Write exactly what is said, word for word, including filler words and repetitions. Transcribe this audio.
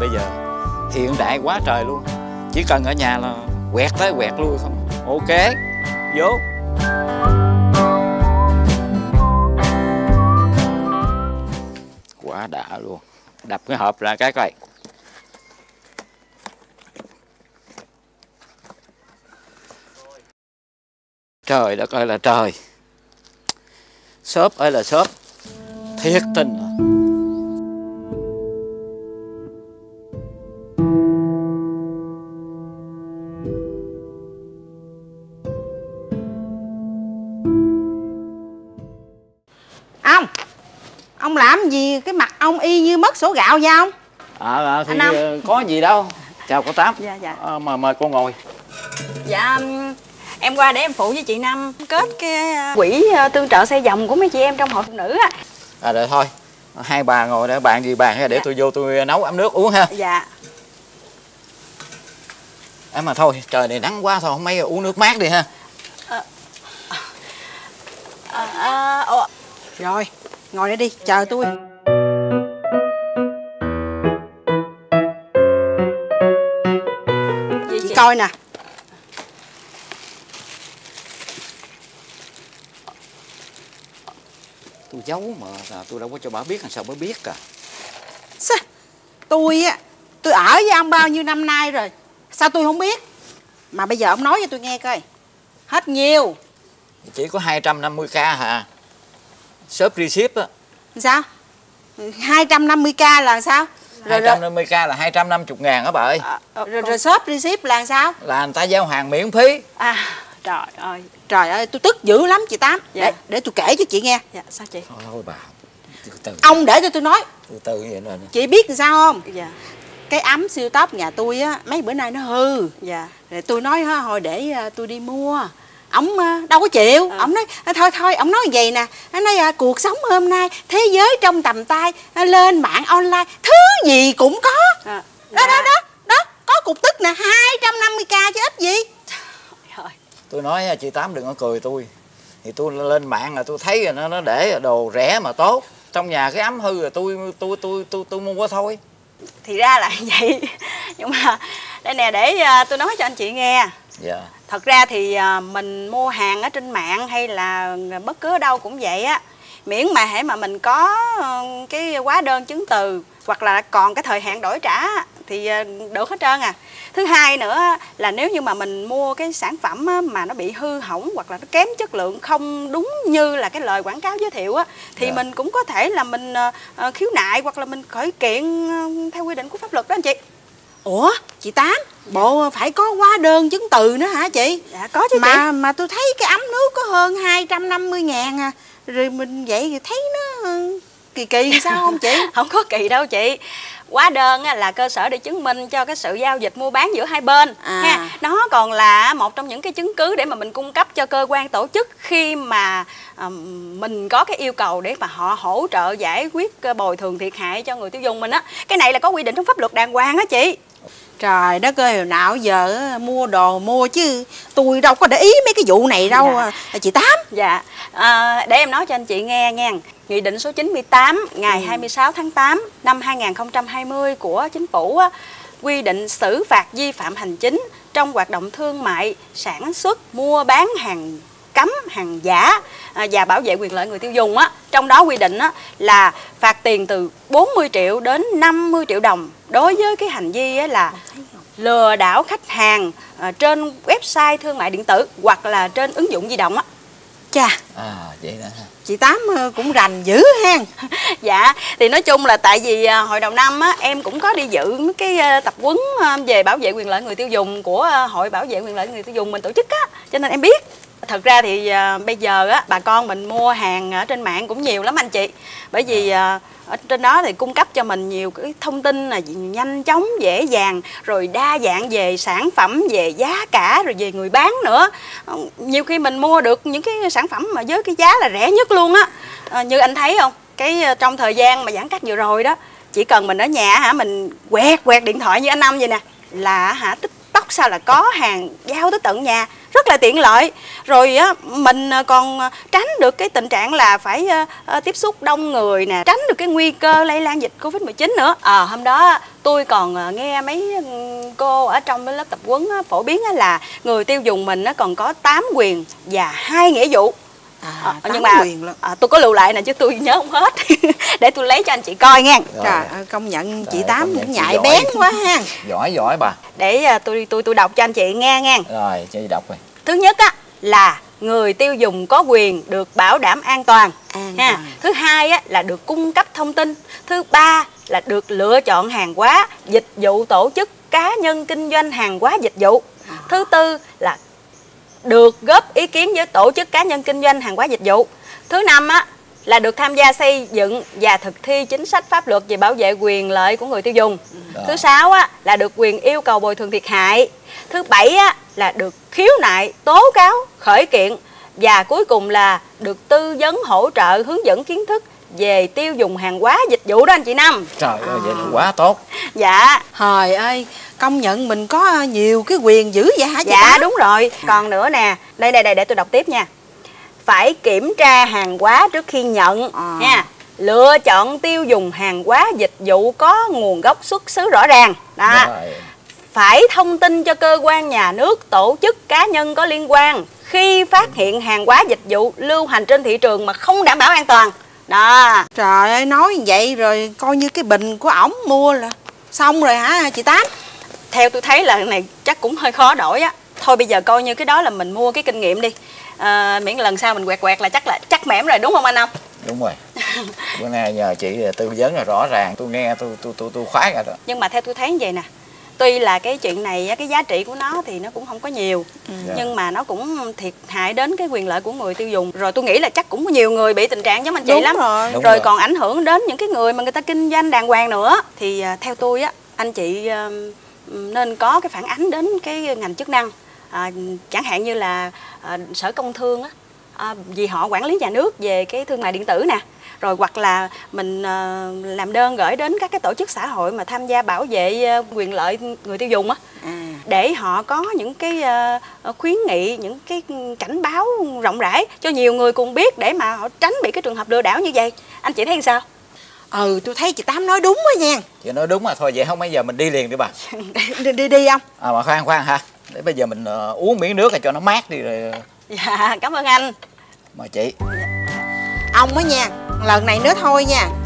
bây giờ hiện đại quá trời luôn. Chỉ cần ở nhà là quẹt tới quẹt lui không. Ok, vô. Quá đã luôn. Đập cái hộp ra cái coi. Trời đất ơi là trời. Xốp ơi là xốp. Thiệt tình à. Ông Ông làm gì cái mặt ông y như mất sổ gạo vậy ông? À, à thì có gì đâu. Chào cô Tám. Dạ dạ à, mà mời cô ngồi. Dạ em qua để em phụ với chị Năm kết cái quỹ tương trợ xây dòng của mấy chị em trong hội phụ nữ á. À rồi thôi, hai bà ngồi để bàn gì bàn để dạ. Tôi vô tôi nấu ấm nước uống ha. Dạ. À mà thôi, trời này nắng quá thôi, không mấy uống nước mát đi ha. À, à, à, à, rồi, ngồi đây đi, chờ tôi. Gì chị coi nè. Tôi giấu mà tôi đâu có cho bà biết, làm sao bà biết cả. Sao? Tôi á, tôi ở với ông bao nhiêu năm nay rồi, sao tôi không biết? Mà bây giờ ông nói cho tôi nghe coi. Hết nhiều. Chỉ có hai trăm năm mươi k hả? Shop receipt á. Sao? hai trăm năm mươi k là sao? Rồi, hai trăm năm mươi k là hai trăm năm mươi ngàn đó bà ơi. À, rồi, rồi shop receipt là sao? Là người ta giao hàng miễn phí. À trời ơi. Trời ơi tôi tức dữ lắm chị Tám. Dạ. Để, để tôi kể cho chị nghe. Dạ sao chị? Thôi thôi bà. Từ từ. Ông để cho tôi nói. Từ từ vậy nè. Chị biết làm sao không? Dạ. Cái ấm siêu tốc nhà tôi á mấy bữa nay nó hư. Dạ. Rồi tôi nói hồi để tôi đi mua. Ông đâu có chịu. Ông à. nói thôi thôi, ông nói vậy nè. Ông nói à, cuộc sống hôm nay thế giới trong tầm tay, lên mạng online thứ gì cũng có. À. Đó, dạ. đó đó đó có cục tức nè, hai trăm năm mươi k chứ ít gì. Trời ơi. Tôi nói chị Tám đừng có cười tôi. Thì tôi lên mạng là tôi thấy nó nó để đồ rẻ mà tốt. Trong nhà cái ấm hư rồi tôi tôi tôi tôi tôi mua qua thôi. Thì ra là vậy. Nhưng mà đây nè, để tôi nói cho anh chị nghe. Dạ. Thật ra thì mình mua hàng ở trên mạng hay là bất cứ ở đâu cũng vậy á. Miễn mà hễ mà mình có cái hóa đơn chứng từ hoặc là còn cái thời hạn đổi trả thì được hết trơn à. Thứ hai nữa là nếu như mà mình mua cái sản phẩm mà nó bị hư hỏng hoặc là nó kém chất lượng, không đúng như là cái lời quảng cáo giới thiệu á, thì yeah. mình cũng có thể là mình uh, khiếu nại hoặc là mình khởi kiện uh, theo quy định của pháp luật đó anh chị. Ủa chị Tám, dạ. bộ phải có hóa đơn chứng từ nữa hả chị? Dạ có chứ mà, chị. Mà tôi thấy cái ấm nước có hơn hai trăm năm mươi ngàn à. Rồi mình vậy thì thấy nó kỳ kỳ sao không chị? Không có kỳ đâu chị. Hóa đơn là cơ sở để chứng minh cho cái sự giao dịch mua bán giữa hai bên à. ha. Nó còn là một trong những cái chứng cứ để mà mình cung cấp cho cơ quan tổ chức khi mà um, mình có cái yêu cầu để mà họ hỗ trợ giải quyết bồi thường thiệt hại cho người tiêu dùng mình á. Cái này là có quy định trong pháp luật đàng hoàng á chị. Trời đất ơi, hồi nào giờ mua đồ mua chứ tôi đâu có để ý mấy cái vụ này đâu. Dạ. Chị Tám. Dạ à, để em nói cho anh chị nghe nha. Nghị định số chín mươi tám ngày ừ. hai mươi sáu tháng tám năm hai nghìn không trăm hai mươi của Chính phủ á, quy định xử phạt vi phạm hành chính trong hoạt động thương mại, sản xuất, mua bán hàng cấm, hàng giả à, và bảo vệ quyền lợi người tiêu dùng á. Trong đó quy định á, là phạt tiền từ bốn mươi triệu đến năm mươi triệu đồng đối với cái hành vi á, là lừa đảo khách hàng à, trên website thương mại điện tử hoặc là trên ứng dụng di động á. Chà. À vậy nè. Chị Tám cũng rành dữ ha. Dạ, thì nói chung là tại vì hồi đầu năm á, em cũng có đi dự cái tập huấn về bảo vệ quyền lợi người tiêu dùng của Hội Bảo vệ quyền lợi người tiêu dùng mình tổ chức á, cho nên em biết. Thật ra thì uh, bây giờ á, bà con mình mua hàng ở trên mạng cũng nhiều lắm anh chị. Bởi vì uh, ở trên đó thì cung cấp cho mình nhiều cái thông tin là nhanh chóng, dễ dàng, rồi đa dạng về sản phẩm, về giá cả, rồi về người bán nữa. Uh, nhiều khi mình mua được những cái sản phẩm mà với cái giá là rẻ nhất luôn á. Uh, như anh thấy không, cái uh, trong thời gian mà giãn cách vừa rồi đó, chỉ cần mình ở nhà hả, mình quẹt quẹt điện thoại như anh Năm vậy nè, là hả tích tóc sao là có hàng giao tới tận nhà. rất là tiện lợi. Rồi á mình còn tránh được cái tình trạng là phải uh, tiếp xúc đông người nè, tránh được cái nguy cơ lây lan dịch Covid mười chín nữa. À, hôm đó tôi còn nghe mấy cô ở trong cái lớp tập huấn phổ biến là người tiêu dùng mình nó còn có tám quyền và hai nghĩa vụ. À, à, nhưng mà à, tôi có lưu lại nè chứ tôi nhớ không hết. Để tôi lấy cho anh chị coi nha. Trời ơi, công nhận chị Tám cũng nhạy bén quá ha. Giỏi giỏi bà. Để uh, tôi tôi tôi đọc cho anh chị nghe nha. Rồi, cho chị đọc rồi. Thứ nhất á là người tiêu dùng có quyền được bảo đảm an toàn. An ha. toàn. Thứ hai á là được cung cấp thông tin. Thứ ba là được lựa chọn hàng hóa, dịch vụ tổ chức cá nhân kinh doanh hàng hóa dịch vụ. À. Thứ tư là được góp ý kiến với tổ chức cá nhân kinh doanh hàng hóa dịch vụ. Thứ năm á là được tham gia xây dựng và thực thi chính sách pháp luật về bảo vệ quyền lợi của người tiêu dùng. Đó. Thứ sáu á là được quyền yêu cầu bồi thường thiệt hại. Thứ bảy á là được khiếu nại, tố cáo, khởi kiện. Và cuối cùng là được tư vấn, hỗ trợ, hướng dẫn kiến thức về tiêu dùng hàng hóa dịch vụ đó anh chị Năm. Trời ơi, vậy là quá tốt. Dạ. Trời ơi, công nhận mình có nhiều cái quyền dữ vậy hả chị? Dạ Tám? đúng rồi. Còn nữa nè, đây đây đây để tôi đọc tiếp nha. Phải kiểm tra hàng hóa trước khi nhận à. nha. Lựa chọn tiêu dùng hàng hóa dịch vụ có nguồn gốc xuất xứ rõ ràng. Đó. Rồi. Phải thông tin cho cơ quan nhà nước, tổ chức cá nhân có liên quan khi phát hiện hàng hóa dịch vụ lưu hành trên thị trường mà không đảm bảo an toàn. Đó. Trời ơi, nói như vậy rồi coi như cái bình của ổng mua là xong rồi hả chị Tám? Theo tôi thấy là này chắc cũng hơi khó đổi á. Thôi bây giờ coi như cái đó là mình mua cái kinh nghiệm đi. À, miễn lần sau mình quẹt quẹt là chắc là chắc mẻm rồi đúng không anh Ông? Đúng rồi. Bữa nay nhờ chị tư vấn là rõ ràng, tôi nghe tôi tôi tôi tôi khoái rồi đó. Nhưng mà theo tôi thấy như vậy nè, tuy là cái chuyện này cái giá trị của nó thì nó cũng không có nhiều, ừ. nhưng mà nó cũng thiệt hại đến cái quyền lợi của người tiêu dùng. Rồi tôi nghĩ là chắc cũng có nhiều người bị tình trạng giống anh chị Đúng lắm. Rồi, rồi, rồi còn ảnh hưởng đến những cái người mà người ta kinh doanh đàng hoàng nữa. Thì uh, theo tôi á, anh chị uh, nên có cái phản ánh đến cái ngành chức năng. À, chẳng hạn như là à, Sở Công Thương á, à, vì họ quản lý nhà nước về cái thương mại điện tử nè, rồi hoặc là mình à, làm đơn gửi đến các cái tổ chức xã hội mà tham gia bảo vệ à, quyền lợi người tiêu dùng á, à. để họ có những cái à, khuyến nghị, những cái cảnh báo rộng rãi cho nhiều người cùng biết để mà họ tránh bị cái trường hợp lừa đảo như vậy. Anh chị thấy sao? Ừ, tôi thấy chị Tám nói đúng quá nha. Chị nói đúng mà thôi, vậy không bây giờ mình đi liền đi bà. đi đi đi không? À mà khoan khoan ha. Để bây giờ mình uh, uống miếng nước cho nó mát đi rồi. Dạ, cảm ơn anh. Mời chị. Ông á nha, lần này nữa thôi nha,